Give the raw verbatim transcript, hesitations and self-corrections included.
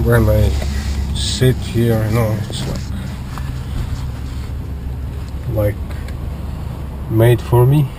when I sit here, you know, it's like like made for me.